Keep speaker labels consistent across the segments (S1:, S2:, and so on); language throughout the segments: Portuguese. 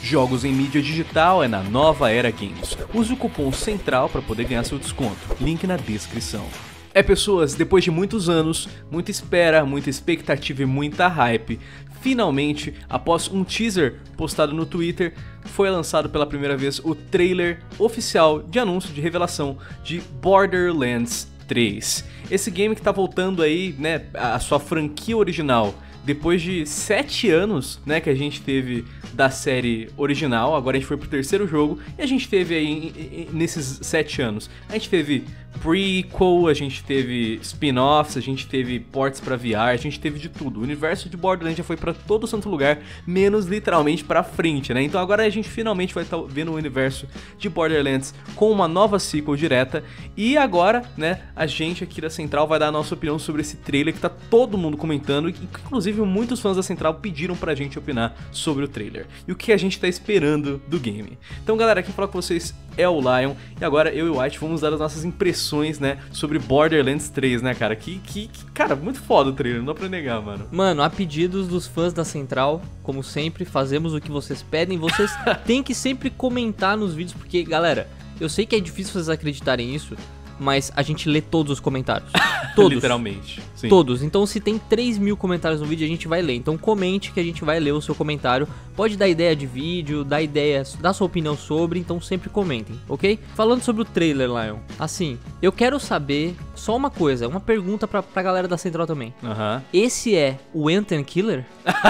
S1: Jogos em mídia digital é na Nova Era Games. Use o cupom CENTRAL para poder ganhar seu desconto. Link na descrição. Pessoas, depois de muitos anos, muita espera, muita expectativa e muita hype, finalmente, após um teaser postado no Twitter, foi lançado pela primeira vez o trailer oficial de anúncio de revelação de Borderlands 3. Esse game que tá voltando aí, né, a sua franquia original. Depois de 7 anos, né, que a gente teve da série original, agora a gente foi pro terceiro jogo, e a gente teve aí, nesses 7 anos, a gente teve prequel, a gente teve spin-offs, a gente teve ports pra VR, a gente teve de tudo. O universo de Borderlands já foi pra todo santo lugar, menos literalmente pra frente, né? Então agora a gente finalmente vai estar vendo o universo de Borderlands com uma nova sequel direta, e agora, né, a gente aqui da Central vai dar a nossa opinião sobre esse trailer que tá todo mundo comentando, e que inclusive muitos fãs da Central pediram pra gente opinar sobre o trailer e o que a gente tá esperando do game. Então galera, quem fala com vocês é o Lion, e agora eu e o White vamos dar as nossas impressões, né, sobre Borderlands 3, né, cara, cara, muito foda o trailer, não dá pra negar, mano.
S2: Mano, a pedidos dos fãs da Central, como sempre, fazemos o que vocês pedem, vocês têm que sempre comentar nos vídeos, porque, galera, eu sei que é difícil vocês acreditarem nisso, mas a gente lê todos os comentários. Todos.
S1: Literalmente. Sim.
S2: Todos. Então se tem 3.000 comentários no vídeo, a gente vai ler. Então comente que a gente vai ler o seu comentário. Pode dar ideia de vídeo, dar sua opinião sobre, então sempre comentem, ok? Falando sobre o trailer, Lion, assim, eu quero saber só uma coisa, uma pergunta pra galera da Central também. Esse é o Anthem Killer?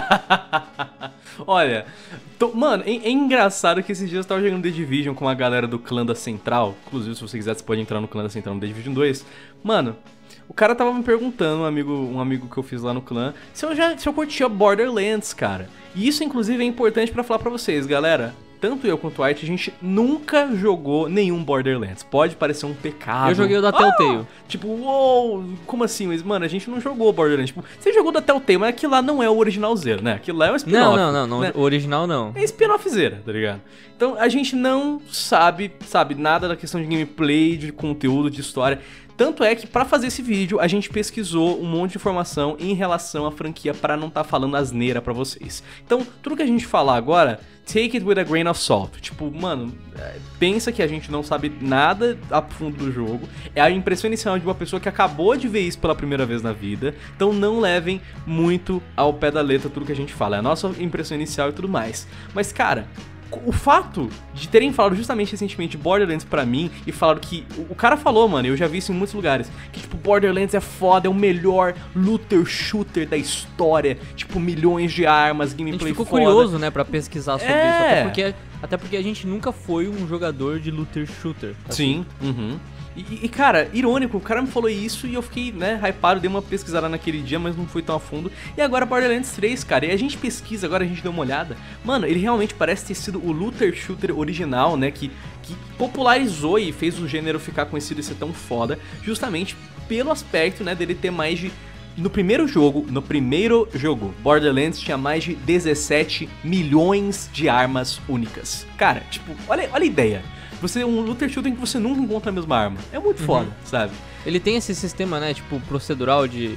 S1: Olha, mano, é engraçado que esses dias eu tava jogando The Division com a galera do clã da Central. Inclusive, se você quiser, você pode entrar no clã da Central no The Division 2. Mano, o cara tava me perguntando, um amigo que eu fiz lá no clã, se eu curtia Borderlands, cara. E isso, inclusive, é importante pra falar pra vocês, galera. Tanto eu quanto o White, a gente nunca jogou nenhum Borderlands. Pode parecer um pecado.
S2: Eu joguei o da Telltale.
S1: Tipo, uou, como assim? Mas, mano, a gente não jogou Borderlands. Tipo, você jogou da Telltale, mas aquilo lá não é o original zero, né? Aquilo lá é um spin-off.
S2: Não,
S1: né?
S2: O original não.
S1: É spin-off zero, tá ligado? Então, a gente não sabe nada da questão de gameplay, de conteúdo, de história. Tanto é que pra fazer esse vídeo a gente pesquisou um monte de informação em relação à franquia pra não tá falando asneira pra vocês. Então, tudo que a gente falar agora, take it with a grain of salt. Tipo, mano, pensa que a gente não sabe nada a fundo do jogo. É a impressão inicial de uma pessoa que acabou de ver isso pela primeira vez na vida. Então não levem muito ao pé da letra tudo que a gente fala. É a nossa impressão inicial e tudo mais. Mas, cara, o fato de terem falado justamente recentemente de Borderlands pra mim e falaram que... O cara falou, mano, eu já vi isso em muitos lugares, que tipo, Borderlands é foda, é o melhor looter shooter da história, tipo, milhões de armas, gameplay foda.
S2: A gente ficou curioso, né, pra pesquisar sobre isso, até porque a gente nunca foi um jogador de looter shooter.
S1: Sim,
S2: Assim.
S1: E, cara, irônico, o cara me falou isso e eu fiquei, né, hypado, dei uma pesquisada naquele dia, mas não fui tão a fundo. E agora Borderlands 3, cara, e a gente pesquisa, agora a gente deu uma olhada. Mano, ele realmente parece ter sido o looter shooter original, né, que popularizou e fez o gênero ficar conhecido e ser tão foda, justamente pelo aspecto, né, dele ter mais de... No primeiro jogo, Borderlands tinha mais de 17 milhões de armas únicas. Cara, tipo, olha a ideia. Você é um looter shooter em que você nunca encontra a mesma arma. É muito foda, sabe?
S2: Ele tem esse sistema, né, tipo, procedural de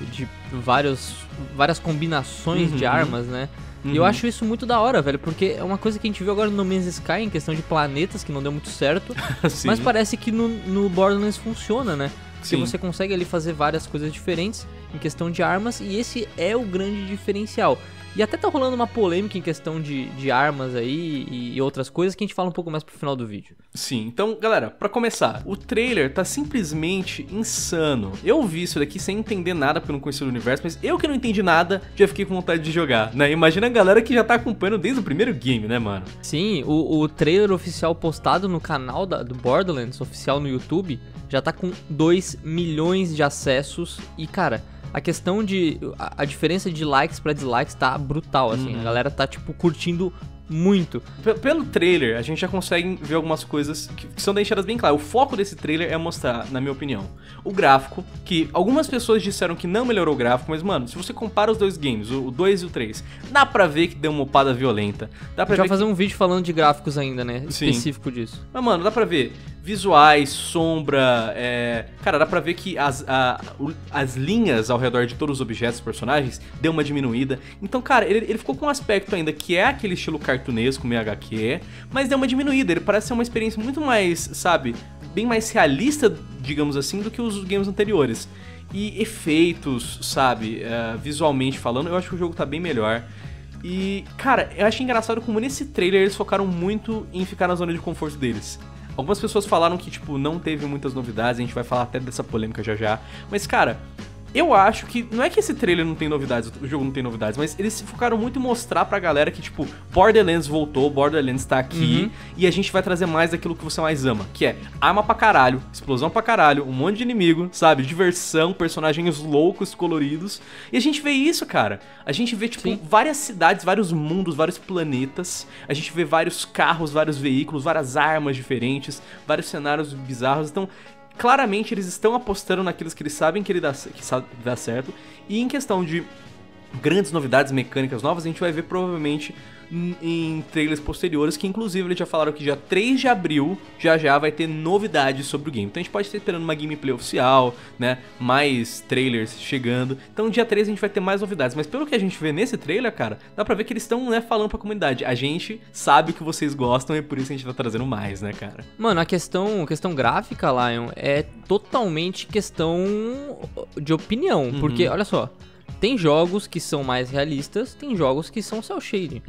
S2: várias combinações de armas, né? E eu acho isso muito da hora, velho, porque é uma coisa que a gente viu agora no No Man's Sky, em questão de planetas, que não deu muito certo. Mas parece que no Borderlands funciona, né? Porque você consegue ali fazer várias coisas diferentes em questão de armas, e esse é o grande diferencial. E até tá rolando uma polêmica em questão de armas aí e outras coisas que a gente fala um pouco mais pro final do vídeo.
S1: Sim, então galera, pra começar, o trailer tá simplesmente insano. Eu vi isso daqui sem entender nada porque eu não conhecia o universo, mas eu que não entendi nada, já fiquei com vontade de jogar, né? Imagina a galera que já tá acompanhando desde o primeiro game, né, mano?
S2: Sim, o trailer oficial postado no canal do Borderlands, oficial no YouTube, já tá com 2 milhões de acessos e, cara... A questão a diferença de likes pra dislikes tá brutal, assim. A galera tá, tipo, curtindo muito.
S1: Pelo trailer, a gente já consegue ver algumas coisas que são deixadas bem claras. O foco desse trailer é mostrar, na minha opinião, o gráfico, que algumas pessoas disseram que não melhorou o gráfico, mas, mano, se você compara os dois games, o 2 e o 3, dá pra ver que deu uma upada violenta. Dá pra
S2: ver fazer um vídeo falando de gráficos ainda, né?
S1: Sim.
S2: Específico disso.
S1: Mas, mano, dá pra ver visuais, sombra, cara, dá pra ver que as linhas ao redor de todos os objetos dos personagens deu uma diminuída. Então, cara, ele ficou com um aspecto ainda que é aquele estilo cartunesco, meio HQ, mas deu uma diminuída. Ele parece ser uma experiência muito mais, sabe, bem mais realista, digamos assim, do que os games anteriores. E efeitos, sabe, visualmente falando, eu acho que o jogo tá bem melhor. E, cara, eu achei engraçado como nesse trailer eles focaram muito em ficar na zona de conforto deles. Algumas pessoas falaram que, tipo, não teve muitas novidades, a gente vai falar até dessa polêmica já já. Mas, cara, eu acho que, não é que esse trailer não tem novidades, o jogo não tem novidades, mas eles se focaram muito em mostrar pra galera que, tipo, Borderlands voltou, Borderlands tá aqui, e a gente vai trazer mais daquilo que você mais ama, que é arma pra caralho, explosão pra caralho, um monte de inimigo, sabe, diversão, personagens loucos, coloridos, e a gente vê isso, cara. A gente vê, tipo, várias cidades, vários mundos, vários planetas, a gente vê vários carros, vários veículos, várias armas diferentes, vários cenários bizarros, então... Claramente eles estão apostando naqueles que eles sabem que dá certo. E em questão de grandes novidades mecânicas novas, a gente vai ver provavelmente em trailers posteriores, que inclusive eles já falaram que dia 3 de abril já vai ter novidades sobre o game. Então a gente pode estar esperando uma gameplay oficial, né, mais trailers chegando. Então dia 3 a gente vai ter mais novidades, mas pelo que a gente vê nesse trailer, cara, dá pra ver que eles estão, né, falando pra comunidade. A gente sabe o que vocês gostam e por isso a gente tá trazendo mais, né, cara?
S2: Mano, a questão gráfica, Lion, é totalmente questão de opinião, porque, olha só, tem jogos que são mais realistas, tem jogos que são cel shading.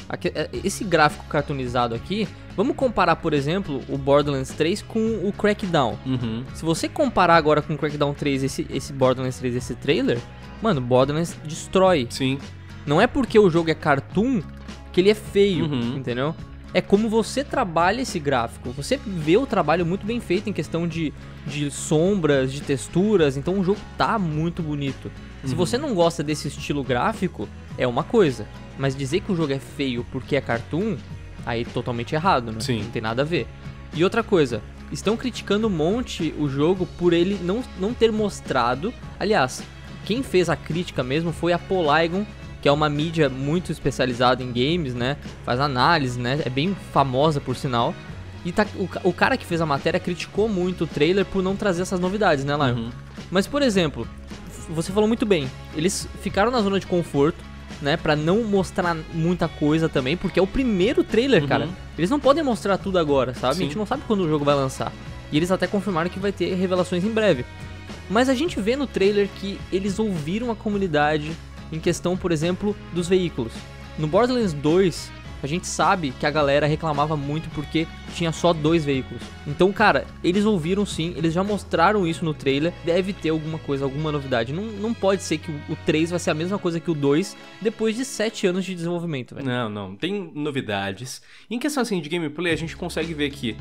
S2: Esse gráfico cartoonizado aqui, vamos comparar, por exemplo, o Borderlands 3 com o Crackdown. Se você comparar agora com o Crackdown 3, esse Borderlands 3, esse trailer, mano, Borderlands destrói.
S1: Sim.
S2: Não é porque o jogo é cartoon que ele é feio, entendeu? É como você trabalha esse gráfico. Você vê o trabalho muito bem feito em questão de sombras, de texturas. Então o jogo tá muito bonito. Se você não gosta desse estilo gráfico, é uma coisa. Mas dizer que o jogo é feio porque é cartoon, aí totalmente errado, né?
S1: Sim.
S2: Não tem nada a ver. E outra coisa, estão criticando um monte o jogo por ele não ter mostrado... Aliás, quem fez a crítica mesmo foi a Polygon, que é uma mídia muito especializada em games, né? Faz análise, né? É bem famosa, por sinal. E o cara que fez a matéria criticou muito o trailer por não trazer essas novidades, né, Lion? Mas, por exemplo, você falou muito bem. Eles ficaram na zona de conforto, né? Pra não mostrar muita coisa também, porque é o primeiro trailer, cara. Eles não podem mostrar tudo agora, sabe?
S1: Sim.
S2: A gente não sabe quando o jogo vai lançar. E eles até confirmaram que vai ter revelações em breve. Mas a gente vê no trailer que eles ouviram a comunidade em questão, por exemplo, dos veículos. No Borderlands 2, a gente sabe que a galera reclamava muito porque tinha só 2 veículos. Então, cara, eles ouviram sim, eles já mostraram isso no trailer. Deve ter alguma coisa, alguma novidade. Não pode ser que o 3 vai ser a mesma coisa que o 2 depois de 7 anos de desenvolvimento, velho.
S1: Não, tem novidades. Em questão assim de gameplay, a gente consegue ver que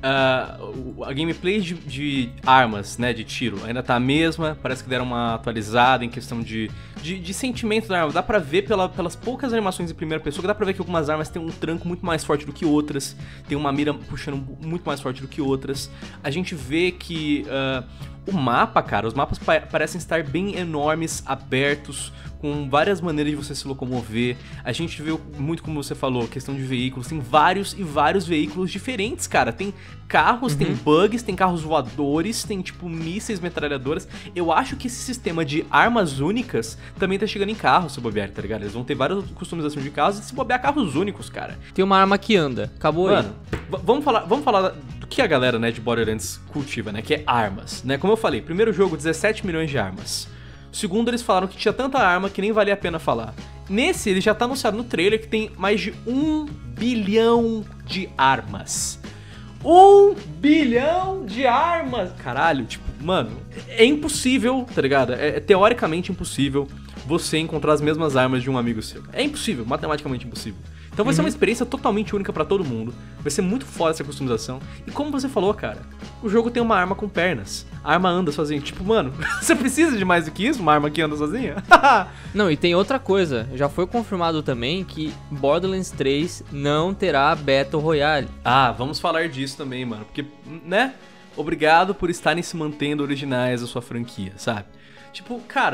S1: a gameplay de armas, né, de tiro, ainda tá a mesma. Parece que deram uma atualizada em questão de sentimento da arma. Dá pra ver pelas poucas animações em primeira pessoa, que dá pra ver que algumas armas têm um tranco muito mais forte do que outras, tem uma mira puxando muito mais forte do que outras. A gente vê que o mapa, cara, os mapas parecem estar bem enormes, abertos, com várias maneiras de você se locomover. A gente vê muito, como você falou, questão de veículos. Tem vários e vários veículos diferentes, cara. Tem carros, tem bugs, tem carros voadores, tem, tipo, mísseis, metralhadoras. Eu acho que esse sistema de armas únicas também tá chegando em carros, se bobear, tá ligado? Eles vão ter várias customizações de carros e se bobear carros únicos, cara.
S2: Tem uma arma que anda. Acabou aí.
S1: Mano, vamos falar do que a galera, né, de Borderlands cultiva, né? Que é armas, né? Como eu falei, primeiro jogo, 17 milhões de armas. Segundo, eles falaram que tinha tanta arma que nem valia a pena falar. Nesse, ele já tá anunciado no trailer que tem mais de 1 bilhão de armas. 1 bilhão de armas! Caralho, tipo, mano, é impossível, tá ligado? É teoricamente impossível você encontrar as mesmas armas de um amigo seu. É impossível, matematicamente impossível. Então vai ser uma experiência totalmente única pra todo mundo. Vai ser muito foda essa customização. E como você falou, cara, o jogo tem uma arma com pernas. A arma anda sozinha. Tipo, mano, você precisa de mais do que isso? Uma arma que anda sozinha?
S2: Não, e tem outra coisa. Já foi confirmado também que Borderlands 3 não terá Battle Royale.
S1: Ah, vamos falar disso também, mano. Porque, né? Obrigado por estarem se mantendo originais a sua franquia, sabe? Tipo, cara...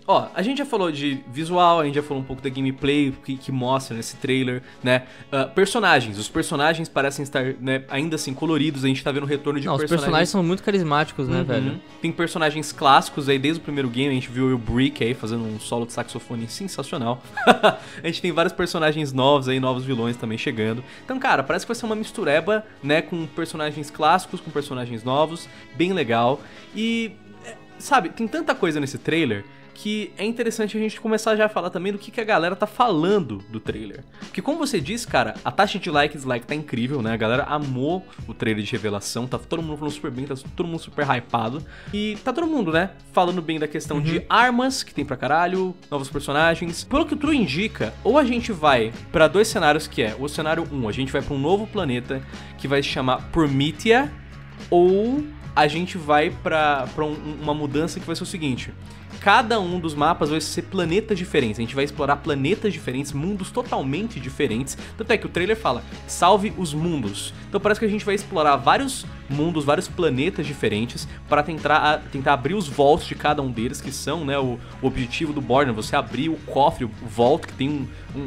S1: Ó, a gente já falou de visual, a gente já falou um pouco da gameplay que mostra nesse trailer, né? Personagens, os personagens parecem estar, né, ainda assim coloridos, a gente tá vendo o retorno de personagens.
S2: Os personagens são muito carismáticos, né, velho?
S1: Tem personagens clássicos aí, desde o primeiro game, a gente viu o Brick aí fazendo um solo de saxofone sensacional. A gente tem vários personagens novos aí, novos vilões também chegando. Então, cara, parece que vai ser uma mistureba, né, com personagens clássicos, com personagens novos, bem legal. E, sabe, tem tanta coisa nesse trailer que é interessante a gente começar já a falar também do que a galera tá falando do trailer. Porque como você disse, cara, a taxa de dislike tá incrível, né? A galera amou o trailer de revelação, tá todo mundo falando super bem, tá todo mundo super hypado. E tá todo mundo, né, falando bem da questão de armas, que tem pra caralho, novos personagens. Pelo que o True indica, ou a gente vai pra 2 cenários, que é o cenário 1, a gente vai pra um novo planeta que vai se chamar Promethea, ou a gente vai pra uma mudança que vai ser o seguinte: cada um dos mapas vai ser planetas diferentes. A gente vai explorar planetas diferentes, mundos totalmente diferentes. Tanto é que o trailer fala, salve os mundos. Então parece que a gente vai explorar vários mundos, vários planetas diferentes para tentar abrir os vaults de cada um deles, que são, né, o objetivo do Borderlands, você abrir o cofre, o vault, que tem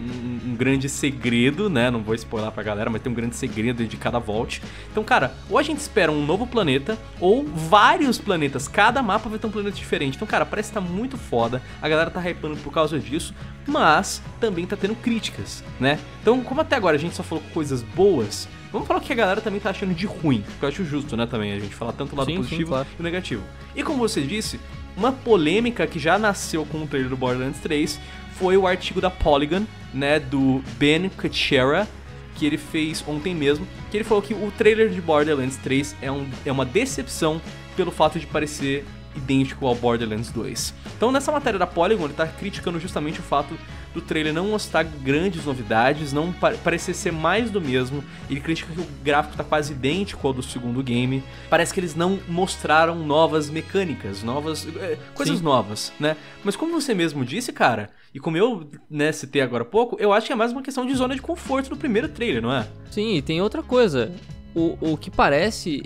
S1: um grande segredo, né? Não vou spoiler pra galera, mas tem um grande segredo de cada vault. Então, cara, ou a gente espera um novo planeta, ou vários planetas. Cada mapa vai ter um planeta diferente. Então, cara, parece que tá muito foda. A galera tá hypando por causa disso, mas também tá tendo críticas, né? Então, como até agora a gente só falou coisas boas, vamos falar o que a galera também tá achando de ruim, porque eu acho justo, né, também, a gente falar tanto o lado positivo
S2: claro,
S1: e o negativo. E como você disse, uma polêmica que já nasceu com o trailer do Borderlands 3 foi o artigo da Polygon, né, do Ben Kuchera, que ele fez ontem mesmo, que ele falou que o trailer de Borderlands 3 é uma decepção pelo fato de parecer idêntico ao Borderlands 2. Então nessa matéria da Polygon ele tá criticando justamente o fato do trailer não mostrar grandes novidades, não parecer ser mais do mesmo. Ele critica que o gráfico tá quase idêntico ao do segundo game. Parece que eles não mostraram novas mecânicas, coisas novas, né? Mas como você mesmo disse, cara, e como eu, né, citei agora há pouco, eu acho que é mais uma questão de zona de conforto do primeiro trailer, não é?
S2: Sim, e tem outra coisa. O que parece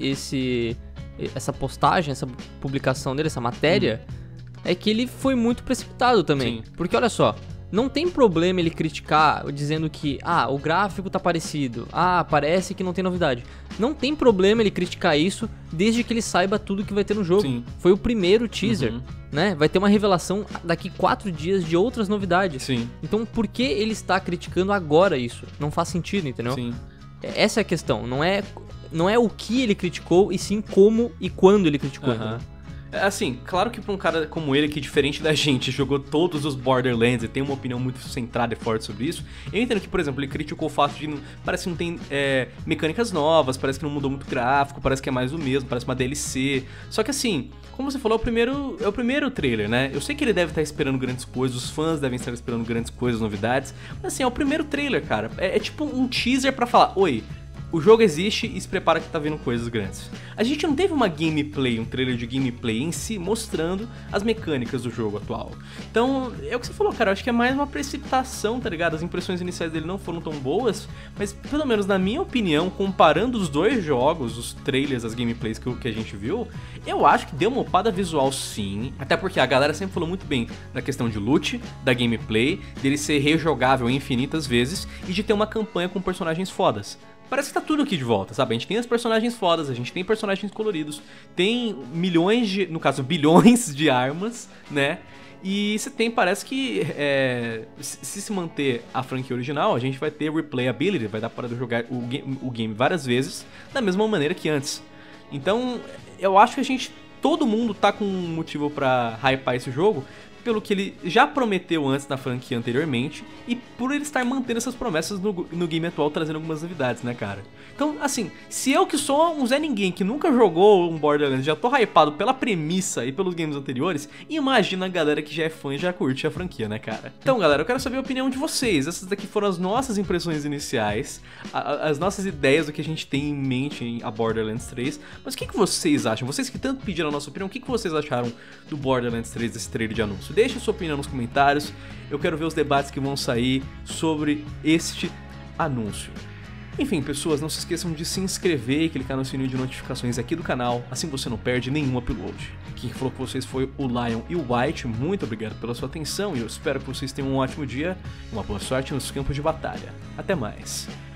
S2: essa postagem, essa publicação dele, essa matéria, é que ele foi muito precipitado também. Sim. Porque olha só, não tem problema ele criticar dizendo que, o gráfico tá parecido, parece que não tem novidade. Não tem problema ele criticar isso desde que ele saiba tudo que vai ter no jogo. Sim. Foi o primeiro teaser, né? Vai ter uma revelação daqui 4 dias de outras novidades. Sim. Então por que ele está criticando agora isso? Não faz sentido, entendeu? Sim. Essa é a questão, não é o que ele criticou, e sim como e quando ele criticou.
S1: Assim, claro que pra um cara como ele, que diferente da gente, jogou todos os Borderlands e tem uma opinião muito centrada e forte sobre isso, eu entendo que, por exemplo, ele criticou o fato de parece que não tem mecânicas novas, parece que não mudou muito gráfico, parece que é mais o mesmo, parece uma DLC. Só que assim, como você falou, é o primeiro trailer, né? Eu sei que ele deve estar esperando grandes coisas, os fãs devem estar esperando grandes coisas, novidades, mas assim, é o primeiro trailer, cara. É tipo um teaser pra falar, oi, o jogo existe e se prepara que tá vindo coisas grandes. A gente não teve uma gameplay, um trailer de gameplay em si, mostrando as mecânicas do jogo atual. Então, é o que você falou, cara, eu acho que é mais uma precipitação, tá ligado? As impressões iniciais dele não foram tão boas, mas pelo menos na minha opinião, comparando os dois jogos, os trailers, as gameplays que a gente viu, eu acho que deu uma upada visual sim, até porque a galera sempre falou muito bem da questão de loot, da gameplay, dele ser rejogável infinitas vezes e de ter uma campanha com personagens fodas. Parece que tá tudo aqui de volta, sabe? A gente tem os personagens fodas, a gente tem personagens coloridos, tem bilhões de armas, né? E você tem, parece que se manter a franquia original, a gente vai ter replayability, vai dar para jogar o game várias vezes, da mesma maneira que antes. Então, eu acho que todo mundo tá com um motivo pra hypar esse jogo, pelo que ele já prometeu antes na franquia anteriormente, e por ele estar mantendo essas promessas no game atual, trazendo algumas novidades, né, cara? Então, assim, se eu que sou um Zé Ninguém, que nunca jogou um Borderlands, já tô hypado pela premissa e pelos games anteriores, imagina a galera que já é fã e já curte a franquia, né, cara? Então, galera, eu quero saber a opinião de vocês. Essas daqui foram as nossas impressões iniciais, as nossas ideias do que a gente tem em mente em a Borderlands 3, mas o que vocês acham? Vocês que tanto pediram a nossa opinião, o que vocês acharam do Borderlands 3, desse trailer de anúncio? Deixe a sua opinião nos comentários, eu quero ver os debates que vão sair sobre este anúncio. Enfim, pessoas, não se esqueçam de se inscrever e clicar no sininho de notificações aqui do canal, assim você não perde nenhum upload. Quem falou com vocês foi o Lion e o White, muito obrigado pela sua atenção e eu espero que vocês tenham um ótimo dia e uma boa sorte nos campos de batalha. Até mais!